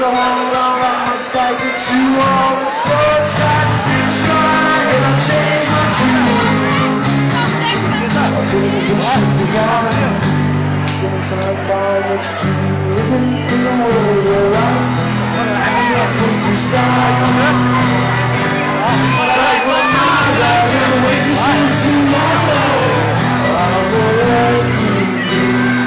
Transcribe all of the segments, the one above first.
so hung around on my side to chew all the short times to try and change my tune. My feelings are shooting down. Sometime by next to living in the world where I'm dropping to start. Like when I can't wait to see tomorrow. I'll go right through you.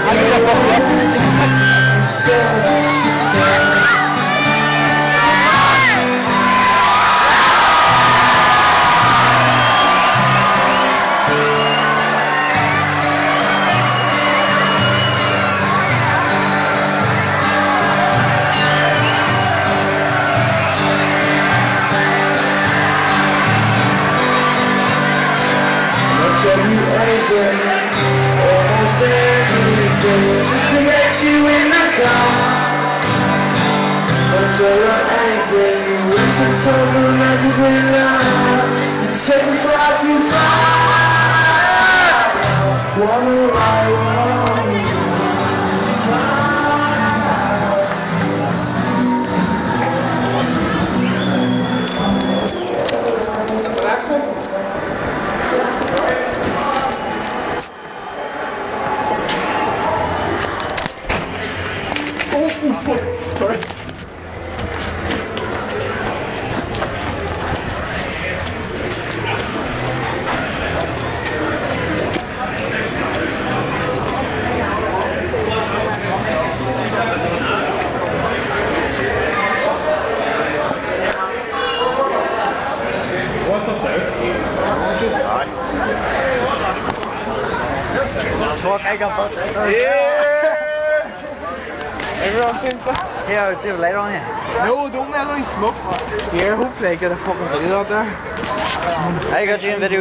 Tell you anything, almost everything, just to get you in the car. I'll tell you anything, you went to tell them everything now. You take me far too far. Wanna ride on. Sorry. What's upstairs? Everyone's in for. Here, do later on here. No, don't let them smoke. Here, hopefully I get a fucking video out there. I got you in video.